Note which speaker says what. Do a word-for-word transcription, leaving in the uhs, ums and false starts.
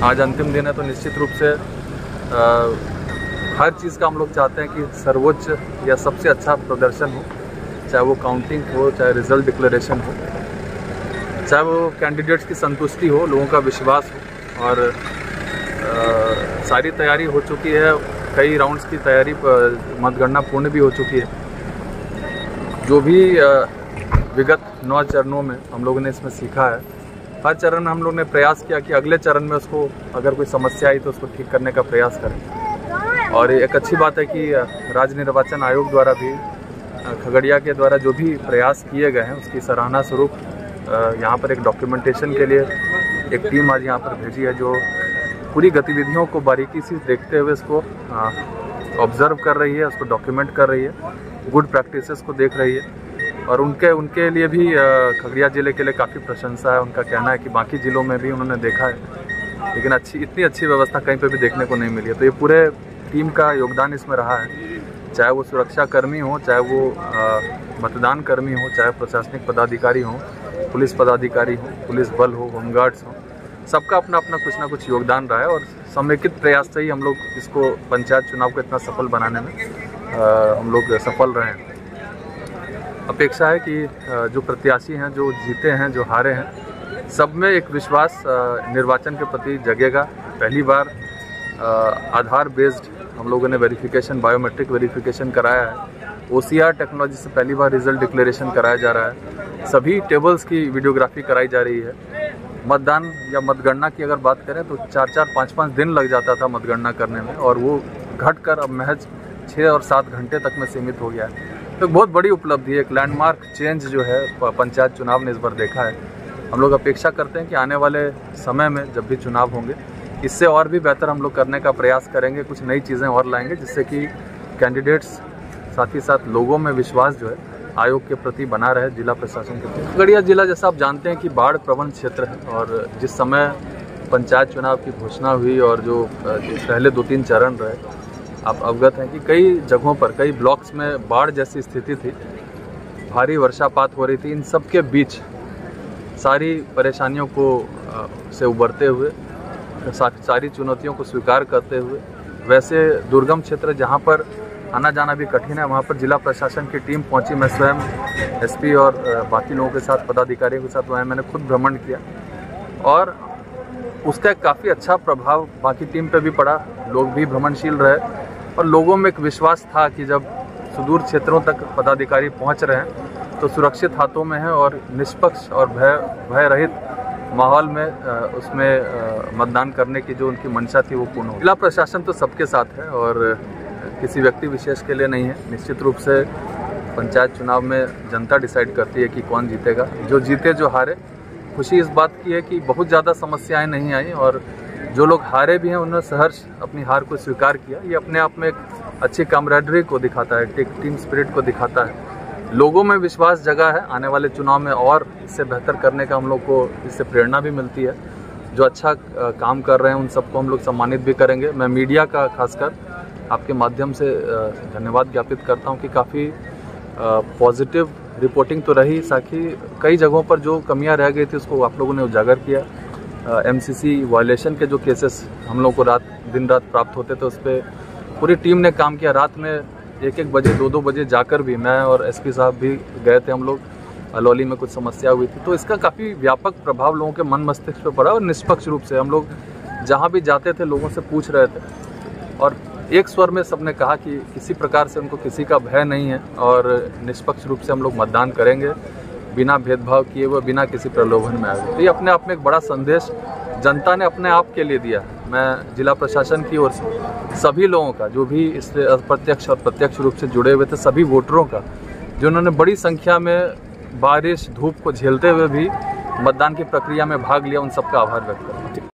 Speaker 1: आज अंतिम दिन है तो निश्चित रूप से आ, हर चीज़ का हम लोग चाहते हैं कि सर्वोच्च या सबसे अच्छा प्रदर्शन हो, चाहे वो काउंटिंग हो, चाहे रिजल्ट डिक्लेरेशन हो, चाहे वो कैंडिडेट्स की संतुष्टि हो, लोगों का विश्वास हो। और आ, सारी तैयारी हो चुकी है, कई राउंड्स की तैयारी मतगणना पूर्ण भी हो चुकी है। जो भी आ, विगत नौ चरणों में हम लोगों ने इसमें सीखा है, हर चरण में हम लोग ने प्रयास किया कि अगले चरण में उसको अगर कोई समस्या आई तो उसको ठीक करने का प्रयास करें। और एक अच्छी बात है कि राज्य निर्वाचन आयोग द्वारा भी खगड़िया के द्वारा जो भी प्रयास किए गए हैं उसकी सराहना स्वरूप यहाँ पर एक डॉक्यूमेंटेशन के लिए एक टीम आज यहाँ पर भेजी है, जो पूरी गतिविधियों को बारीकी से देखते हुए इसको ऑब्जर्व कर रही है, उसको डॉक्यूमेंट कर रही है, गुड प्रैक्टिसेस को देख रही है। और उनके उनके लिए भी खगड़िया ज़िले के लिए काफ़ी प्रशंसा है। उनका कहना है कि बाकी ज़िलों में भी उन्होंने देखा है, लेकिन अच्छी इतनी अच्छी व्यवस्था कहीं पे भी देखने को नहीं मिली है। तो ये पूरे टीम का योगदान इसमें रहा है, चाहे वो सुरक्षा कर्मी हो, चाहे वो आ, मतदान कर्मी हो, चाहे प्रशासनिक पदाधिकारी हो, पुलिस पदाधिकारी हो, पुलिस बल हो, होमगार्ड्स हो, सबका अपना अपना कुछ ना कुछ योगदान रहा है। और समेकित प्रयास से ही हम लोग इसको पंचायत चुनाव को इतना सफल बनाने में आ, हम लोग सफल रहे हैं। अपेक्षा है कि जो प्रत्याशी हैं, जो जीते हैं, जो हारे हैं, सब में एक विश्वास निर्वाचन के प्रति जगेगा। पहली बार आधार बेस्ड हम लोगों ने वेरिफिकेशन, बायोमेट्रिक वेरिफिकेशन कराया है। ओसीआर टेक्नोलॉजी से पहली बार रिजल्ट डिक्लेरेशन कराया जा रहा है। सभी टेबल्स की वीडियोग्राफी कराई जा रही है। मतदान या मतगणना की अगर बात करें तो चार चार पाँच पाँच दिन लग जाता था मतगणना करने में, और वो घटकर अब महज छः और सात घंटे तक में सीमित हो गया है। तो बहुत बड़ी उपलब्धि है, एक लैंडमार्क चेंज जो है पंचायत चुनाव ने इस बार देखा है। हम लोग अपेक्षा करते हैं कि आने वाले समय में जब भी चुनाव होंगे, इससे और भी बेहतर हम लोग करने का प्रयास करेंगे, कुछ नई चीज़ें और लाएंगे, जिससे कि कैंडिडेट्स साथ ही साथ लोगों में विश्वास जो है आयोग के प्रति बना रहे, जिला प्रशासन के प्रति। खगड़िया जिला जैसा आप जानते हैं कि बाढ़ प्रवण क्षेत्र है, और जिस समय पंचायत चुनाव की घोषणा हुई और जो पहले दो तीन चरण रहे, आप अवगत हैं कि कई जगहों पर, कई ब्लॉक्स में बाढ़ जैसी स्थिति थी, भारी वर्षापात हो रही थी। इन सब के बीच सारी परेशानियों को से उबरते हुए, सारी चुनौतियों को स्वीकार करते हुए, वैसे दुर्गम क्षेत्र जहां पर आना जाना भी कठिन है, वहां पर जिला प्रशासन की टीम पहुंची। मैं स्वयं एसपी और बाकी लोगों के साथ, पदाधिकारियों के साथ वहाँ मैंने खुद भ्रमण किया, और उसका एक काफ़ी अच्छा प्रभाव बाकी टीम पे भी पड़ा। लोग भी भ्रमणशील रहे, और लोगों में एक विश्वास था कि जब सुदूर क्षेत्रों तक पदाधिकारी पहुंच रहे हैं तो सुरक्षित हाथों में है, और निष्पक्ष और भय भय रहित माहौल में उसमें मतदान करने की जो उनकी मंशा थी वो पूर्ण हो। जिला प्रशासन तो सबके साथ है और किसी व्यक्ति विशेष के लिए नहीं है। निश्चित रूप से पंचायत चुनाव में जनता डिसाइड करती है कि कौन जीतेगा, जो जीते जो हारे। खुशी इस बात की है कि बहुत ज़्यादा समस्याएं नहीं आई, और जो लोग हारे भी हैं उन्होंने सहर्ष अपनी हार को स्वीकार किया। ये अपने आप में एक अच्छी कामरेडरी को दिखाता है, एक टीम स्पिरिट को दिखाता है। लोगों में विश्वास जगा है, आने वाले चुनाव में और इससे बेहतर करने का हम लोग को इससे प्रेरणा भी मिलती है। जो अच्छा काम कर रहे हैं उन सबको हम लोग सम्मानित भी करेंगे। मैं मीडिया का खासकर आपके माध्यम से धन्यवाद ज्ञापित करता हूँ कि काफ़ी पॉजिटिव रिपोर्टिंग तो रही, साथ ही कई जगहों पर जो कमियां रह गई थी उसको आप लोगों ने उजागर किया। एमसीसी वायलेशन के जो केसेस हम लोगों को रात दिन रात प्राप्त होते थे, उस पर पूरी टीम ने काम किया। रात में एक एक बजे, दो दो बजे जाकर भी मैं और एसपी साहब भी गए थे हम लोग। अलौली में कुछ समस्या हुई थी, तो इसका काफ़ी व्यापक प्रभाव लोगों के मन मस्तिष्क पर पड़ा, और निष्पक्ष रूप से हम लोग जहाँ भी जाते थे लोगों से पूछ रहे थे, और एक स्वर में सबने कहा कि किसी प्रकार से उनको किसी का भय नहीं है, और निष्पक्ष रूप से हम लोग मतदान करेंगे, बिना भेदभाव किए हुए, बिना किसी प्रलोभन में आए। तो ये अपने आप में एक बड़ा संदेश जनता ने अपने आप के लिए दिया है। मैं जिला प्रशासन की ओर से सभी लोगों का, जो भी इससे अप्रत्यक्ष और प्रत्यक्ष रूप से जुड़े हुए थे, सभी वोटरों का, जिन्होंने बड़ी संख्या में बारिश धूप को झेलते हुए भी मतदान की प्रक्रिया में भाग लिया, उन सबका आभार व्यक्त करता हूं।